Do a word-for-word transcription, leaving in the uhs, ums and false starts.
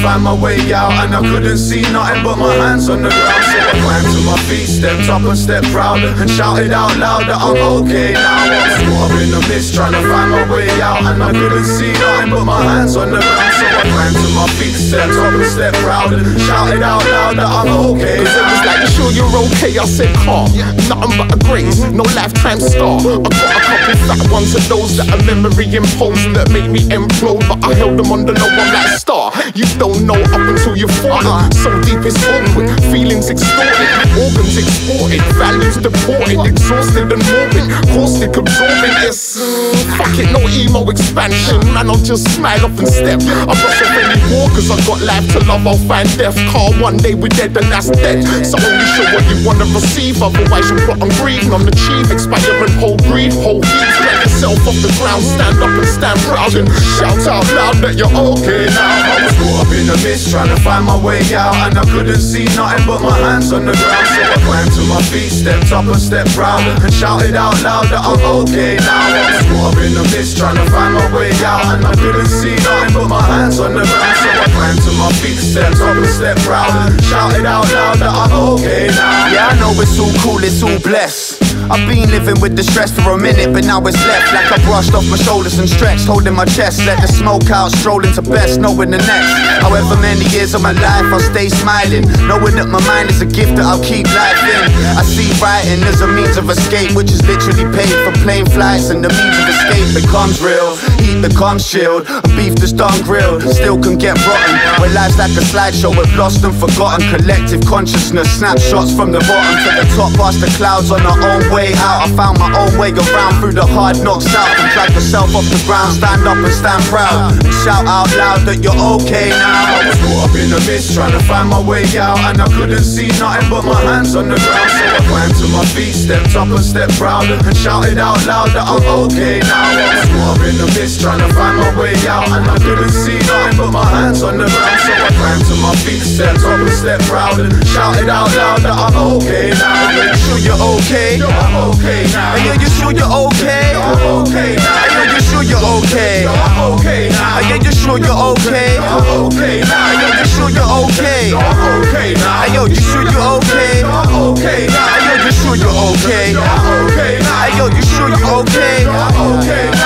find my way out, and I couldn't see nothing but my hands on the ground. So I climbed to my feet, stepped up and stepped proud, and shouted out loud that I'm okay now. I was caught up in the mist trying to find my way out, and I couldn't see nothing but my hands on the ground. So I climbed to my feet, stepped up and stepped proud, and shouted out loud that I'm okay now. Cause it was like, you sure you're okay? I said, calm, nothing but a grace, no lifetime star. I got a couple fat ones of those that are memory imposed that made me implode, but I held them on the low, I'm like star. You don't know up until you fall. So deep it's awkward, feelings extorted, organs exported, values deported, exhausted and morbid, caustic absorbing. It's mm, fuck it, no emo expansion, man, I'll just smile up and step. I brush off any war cause I got life to love, I'll find death. Car one day we're dead and that's dead. So only show what you wanna receive, otherwise you plot and greed. Non-achieve, expire and whole greed, whole heat. Get yourself off the ground, stand up and stand proud, and shout out loud that you're okay now. I was caught up in the mist trying to find my way out, and I couldn't see nothing but my hands on the ground. So I climbed to my feet, stepped up and stepped proud, and shouted out loud that I'm okay now. I was caught up in the mist trying to find my way out, and I couldn't see nothing but my hands on the ground. So I climbed to my feet, stepped up and stepped proud, and shouted out loud that I'm okay now. Yeah, I know it's all cool, it's all blessed. I've been living with the stress for a minute, but now it's left. Like I brushed off my shoulders and stretched, holding my chest. Let the smoke out, strolling to best, knowing the next. However many years of my life, I'll stay smiling, knowing that my mind is a gift that I'll keep life in. I see writing as a means of escape, which is literally paid for plane flights, and the means of escape becomes real. Heat becomes chilled, and beef that's done grilled still can get rotten. Where life's like a slideshow, we've lost and forgotten. Collective consciousness, snapshots from the bottom to the top, past the clouds on our own way out. I found my own way around through the hard knocks out, and drag yourself off the ground, stand up and stand proud, and shout out loud that you're okay now. I was caught up in the mist trying to find my way out, and I couldn't see nothing but my hands on the ground. So I climbed to my feet, stepped up and stepped proud, and shouted out loud that I'm okay now. I was caught up in the mist trying to find my way out, and I couldn't see nothing but my hands on the ground. So I climbed to my feet, stepped up and stepped proud, and shouted out loud that I'm okay now. Are you sure you're okay? I'm okay now. Are you sure you're okay? I'm okay now. Are you sure you're okay? I'm okay now. Are you sure you're okay? I'm okay now. Are you sure you're okay? I'm okay now. Are you sure you're okay? I'm okay now. Are you sure you're okay? I'm okay now. Are you sure you're okay? I'm okay now.